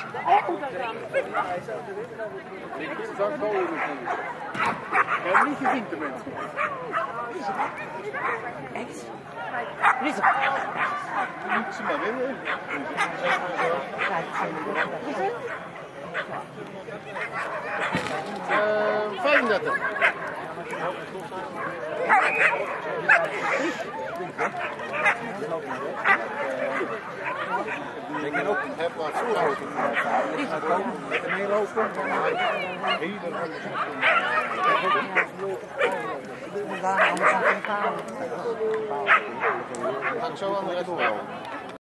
Ik heb niet gezien tenminste. Echt? Lisa. Moet ze maar winnen. Hoeveel? 35. Ik kan ook heb wat voorhouden. Met een hele hoop punten. Ga ik zo aan de rest houden.